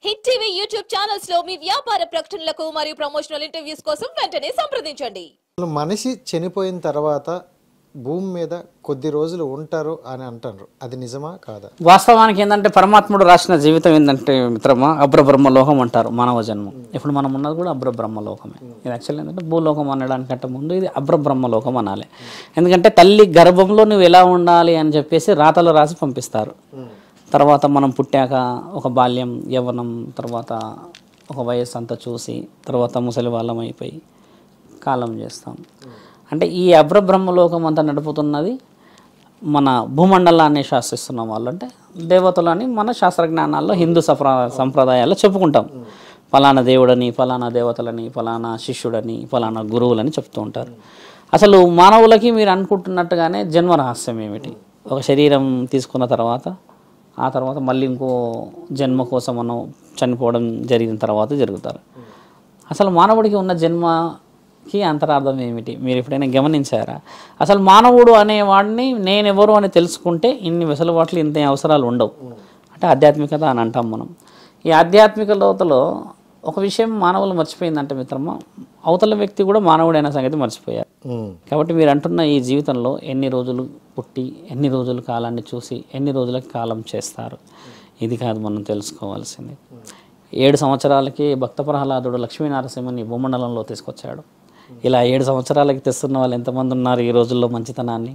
Hit TV YouTube channels లో మీ వ్యాపార ప్రకటనలకు మరియు ప్రమోషనల్ ఇంటర్వ్యూస్ కోసం వెంటనే సంప్రదించండి. మనిషి చనిపోయిన తర్వాత భూమి మీద కొద్ది రోజులు ఉంటారు అని అంటారు. అది నిజమా కాదా? వాస్తవానికి ఏంటంటే పరమాత్ముడు రాసిన జీవితం ఏంటంటే మిత్రమా అబ్రబ్రహ్మలోకం అంటారు మానవ జన్మం. ఇప్పుడు మనం ఉన్నది కూడా అబ్రబ్రహ్మలోకమే. ఇది యాక్చువల్లీ ఏంటంటే భూలోకం అనడానికంటే ముందు ఇది అబ్రబ్రహ్మలోకం అనాలి. ఎందుకంటే తల్లి గర్భంలో నువ్వు ఎలా ఉండాలి అని చెప్పేసి రాతలు రాసి పంపిస్తారు. తర్వాత మనం పుట్టాక ఒక బాల్యం, యవ్వనం, తర్వాత ఒక వయస్సు అంతా చూసి తర్వాత ముసలి వాళ్ళం అయిపోయి కాలం చేస్తాం. అంటే ఈ అబ్రబ్రహ్మలోకం అంతా నడుపుతున్నది మన భూమండలాన్ని శాసిస్తున్న వాళ్ళు, అంటే దేవతలని మన శాస్త్రజ్ఞానాల్లో హిందూ సంప్రదాయాల్లో చెప్పుకుంటాం. ఫలానా దేవుడని, ఫలానా దేవతలని, ఫలానా శిష్యుడని, ఫలానా గురువులని చెప్తూ ఉంటారు. అసలు మానవులకి మీరు అనుకుంటున్నట్టుగానే జన్మ రహస్యం ఏమిటి? ఒక శరీరం తీసుకున్న తర్వాత ఆ తర్వాత మళ్ళీ ఇంకో జన్మ కోసం మనం చనిపోవడం జరిగిన తర్వాత జరుగుతారు. అసలు మానవుడికి ఉన్న జన్మకి అంతరార్థం ఏమిటి మీరు ఎప్పుడైనా గమనించారా? అసలు మానవుడు అనేవాడిని నేనెవరు అని తెలుసుకుంటే ఇన్ని వెసులుబాట్లు, ఇంత అవసరాలు ఉండవు. అంటే ఆధ్యాత్మికత అని అంటాం మనం. ఈ ఆధ్యాత్మిక లోతులో ఒక విషయం మానవులు మర్చిపోయిందంటే మిత్రమా, అవతల వ్యక్తి కూడా మానవుడైన సంగతి మర్చిపోయారు. కాబట్టి మీరు అంటున్న ఈ జీవితంలో ఎన్ని రోజులు పుట్టి ఎన్ని రోజుల కాలాన్ని చూసి ఎన్ని రోజులకి కాలం చేస్తారు, ఇది కాదు మనం తెలుసుకోవాల్సింది. 7 సంవత్సరాలకి భక్త ప్రహ్లాదుడు లక్ష్మీనరసింహని భూమండలంలో తీసుకొచ్చాడు. ఇలా 7 సంవత్సరాలకి తెస్తున్న వాళ్ళు ఎంతమంది ఉన్నారు ఈ రోజుల్లో మంచితనాన్ని?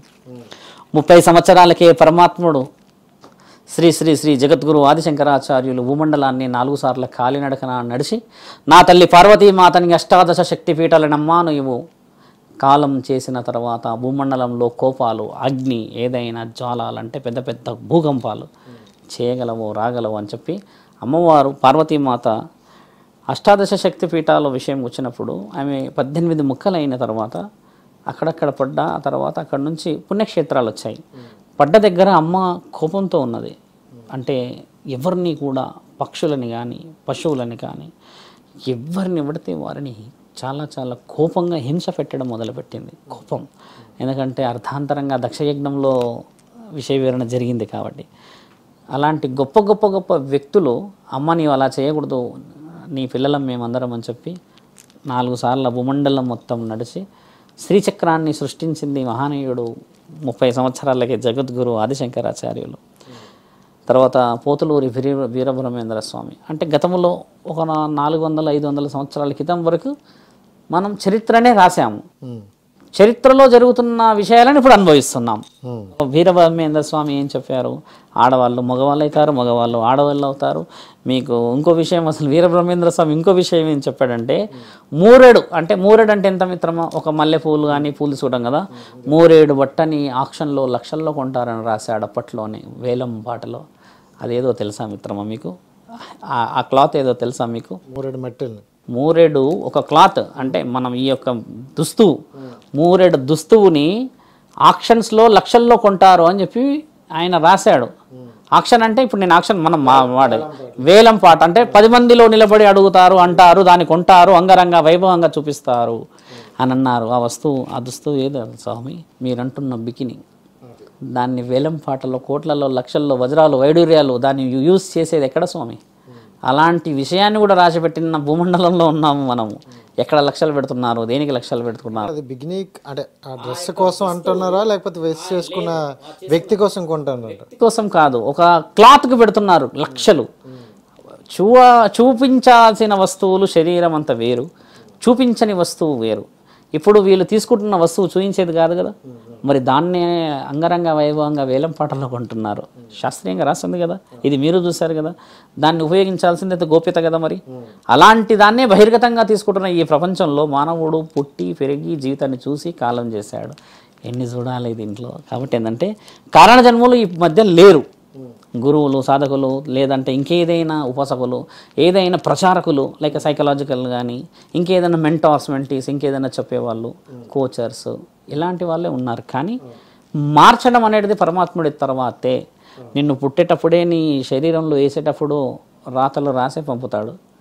30 సంవత్సరాలకే పరమాత్ముడు శ్రీ శ్రీ శ్రీ జగద్గురు ఆదిశంకరాచార్యులు భూమండలాన్ని 4 సార్లు కాలినడకన నడిచి నా తల్లి పార్వతీమాతని 18 శక్తి పీఠాలనమ్మా నువ్వు కాలం చేసిన తర్వాత భూమండలంలో కోపాలు, అగ్ని, ఏదైనా జ్వాలాలంటే పెద్ద పెద్ద భూకంపాలు చేయగలవు, రాగలవు అని చెప్పి అమ్మవారు పార్వతీమాత 18 శక్తి పీఠాల విషయం వచ్చినప్పుడు ఆమె 18 ముక్కలు అయిన తర్వాత అక్కడక్కడ పడ్డ తర్వాత అక్కడ నుంచి పుణ్యక్షేత్రాలు వచ్చాయి. పడ్డ దగ్గర అమ్మ కోపంతో ఉన్నది. అంటే ఎవరిని కూడా పక్షులని కానీ పశువులని కానీ ఎవరిని పడితే వారిని చాలా చాలా కోపంగా హింస పెట్టడం మొదలుపెట్టింది. కోపం, ఎందుకంటే అర్థాంతరంగా దక్షయజ్ఞంలో విషయ వివరణ జరిగింది కాబట్టి. అలాంటి గొప్ప గొప్ప గొప్ప వ్యక్తులు అమ్మ నీవు అలా చేయకూడదు, నీ పిల్లలం మేమందరం అని చెప్పి 4 సార్లు భూమండలం మొత్తం నడిచి శ్రీచక్రాన్ని సృష్టించింది మహానీయుడు 30 సంవత్సరాలకే జగద్గురు ఆదిశంకరాచార్యులు. తర్వాత పోతులూరి వీరబ్రహ్మేంద్ర స్వామి. అంటే గతంలో ఒక 400-500 సంవత్సరాల క్రితం వరకు మనం చరిత్రనే రాసాము. చరిత్రలో జరుగుతున్న విషయాలను ఇప్పుడు అనుభవిస్తున్నాం. వీరబ్రహ్మేంద్ర స్వామి ఏం చెప్పారు? ఆడవాళ్ళు మగవాళ్ళు అవుతారు, మగవాళ్ళు ఆడవాళ్ళు అవుతారు. మీకు ఇంకో విషయం, అసలు వీరబ్రహ్మేంద్ర స్వామి ఇంకో విషయం ఏం చెప్పాడంటే, మూరేడు అంటే ఎంత మిత్రమా? ఒక మల్లె పూలు కానీ పూలు చూడం కదా, మూరేడు బట్టని ఆక్షన్లో లక్షల్లో కొంటారని రాశాడు అప్పట్లోనే వేలం పాటలో. అదేదో తెలుసా మిత్రమా మీకు? ఆ క్లాత్ ఏదో తెలుసా మీకు? మూరేడు ఒక క్లాత్, అంటే మనం ఈ యొక్క మూరేడు దుస్తువుని ఆక్షన్స్లో లక్షల్లో కొంటారు అని చెప్పి ఆయన రాశాడు. ఆక్షన్ అంటే ఇప్పుడు నేను ఆక్షన్ మనం వాడే వేలం పాట అంటే 10 మందిలో నిలబడి అడుగుతారు, అంటారు, దాన్ని కొంటారు, అంగరంగ వైభవంగా చూపిస్తారు అని అన్నారు. ఆ దుస్తువు ఏదో స్వామి మీరంటున్న బికిని, దాన్ని వేలం పాటలో కోట్లలో లక్షల్లో వజ్రాలు వైడూర్యాలు దాన్ని యూజ్ చేసేది ఎక్కడ స్వామి? అలాంటి విషయాన్ని కూడా రాసిపెట్టిన భూమండలంలో ఉన్నాము మనము. ఎక్కడ లక్షలు పెడుతున్నారు, దేనికి లక్షలు పెడుతున్నారు? అది బిగినీ అంటే ఆ డ్రెస్ కోసం అంటున్నారా, లేకపోతే వేస్ట్ చేసుకున్న వ్యక్తి కోసం కొంటున్నారా? కోసం కాదు, ఒక క్లాత్కి పెడుతున్నారు లక్షలు. చూపించాల్సిన వస్తువులు శరీరం అంత వేరు, చూపించని వస్తువు వేరు. ఇప్పుడు వీళ్ళు తీసుకుంటున్న వస్తువు చూపించేది కాదు కదా, మరి దాన్నే అంగరంగ వైభవంగా వేలం పాటల్లో కొంటున్నారు. శాస్త్రీయంగా రాస్తుంది కదా, ఇది మీరు చూశారు కదా, దాన్ని ఉపయోగించాల్సింది గోప్యత కదా. మరి అలాంటి దాన్నే బహిర్గతంగా తీసుకుంటున్న ఈ ప్రపంచంలో మానవుడు పుట్టి పెరిగి జీవితాన్ని చూసి కాలం చేశాడు. ఎన్ని చూడాలి దీంట్లో? కాబట్టి ఏంటంటే కారణ జన్మలు ఈ మధ్య లేరు. గురువులు, సాధకులు, లేదంటే ఇంకేదైనా ఉపాసకులు, ఏదైనా ప్రచారకులు లైక్ సైకలాజికల్ కానీ ఇంకేదైనా మెంటీస్, ఇంకేదైనా చెప్పేవాళ్ళు, కోచర్స్, ఇలాంటి వాళ్ళే ఉన్నారు. కానీ మార్చడం అనేది పరమాత్ముడి తర్వాతే. నిన్ను పుట్టేటప్పుడే నీ శరీరంలో వేసేటప్పుడు రాతలు రాసే పంపుతాడు.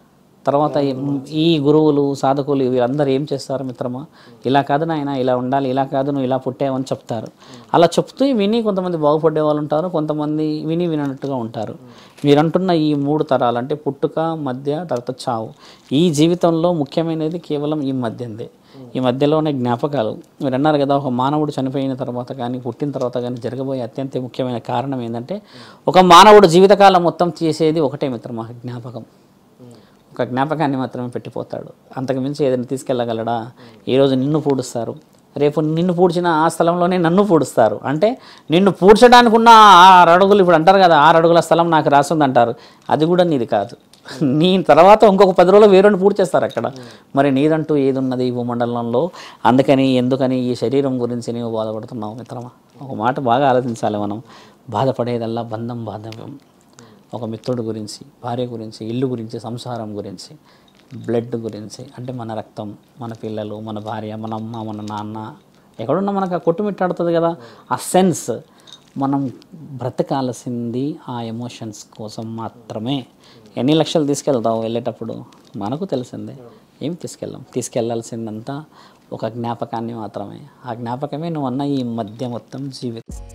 తర్వాత ఈ గురువులు సాధకులు వీళ్ళందరూ ఏం చేస్తారు మిత్రమా, ఇలా కాదు నాయన ఇలా ఉండాలి, ఇలా కాదు నువ్వు ఇలా పుట్టావని చెప్తారు. అలా చెప్తూ విని కొంతమంది బాగుపడే వాళ్ళు ఉంటారు, కొంతమంది విని వినట్టుగా ఉంటారు. మీరంటున్న ఈ 3 తరాలు అంటే పుట్టుక, మధ్య, తర్వాత చావు, ఈ జీవితంలో ముఖ్యమైనది కేవలం ఈ మధ్యందే. ఈ మధ్యలోనే జ్ఞాపకాలు. మీరు అన్నారు కదా, ఒక మానవుడు చనిపోయిన తర్వాత కానీ పుట్టిన తర్వాత కానీ జరగబోయే అత్యంత ముఖ్యమైన కారణం ఏంటంటే, ఒక మానవుడు జీవితకాలం మొత్తం చేసేది ఒకటే మిత్రమా, జ్ఞాపకం. ఒక జ్ఞాపకాన్ని మాత్రమే పెట్టిపోతాడు, అంతకుమించి ఏదైనా తీసుకెళ్ళగలడా? ఈరోజు నిన్ను పూడుస్తారు, రేపు నిన్ను పూడ్చిన ఆ స్థలంలోనే నన్ను పూడుస్తారు. అంటే నిన్ను పూడ్చడానికి ఉన్న 6 అడుగులు, ఇప్పుడు అంటారు కదా 6 అడుగుల స్థలం నాకు రాస్తుంది అంటారు, అది కూడా నీది కాదు. నీ తర్వాత ఇంకొక 10 రోజులు వేరేని పూర్తి చేస్తారు అక్కడ. మరి నీదంటూ ఏది ఉన్నది ఈ భూమండలంలో? అందుకని ఎందుకని ఈ శరీరం గురించి నీవు బాధపడుతున్నావు మిత్రమా? ఒక మాట బాగా ఆలోచించాలి మనం. బాధపడేదల్లా బంధం, బాధవ్యం. ఒక మిత్రుడు గురించి, భార్య గురించి, ఇల్లు గురించి, సంసారం గురించి, బ్లడ్ గురించి, అంటే మన రక్తం, మన పిల్లలు, మన భార్య, మన అమ్మ, మన నాన్న, ఎక్కడున్నా మనకు ఆ కొట్టుమిట్టాడుతుంది కదా. ఆ సెన్స్ మనం బ్రతకాల్సింది ఆ ఎమోషన్స్ కోసం మాత్రమే. ఎన్ని లక్షలు తీసుకెళ్తావు వెళ్ళేటప్పుడు? మనకు తెలిసిందే. ఏం తీసుకెళ్ళాల్సిందంతా ఒక జ్ఞాపకాన్ని మాత్రమే. ఆ జ్ఞాపకమే నువ్వు అన్న ఈ మధ్య మొత్తం జీవితం.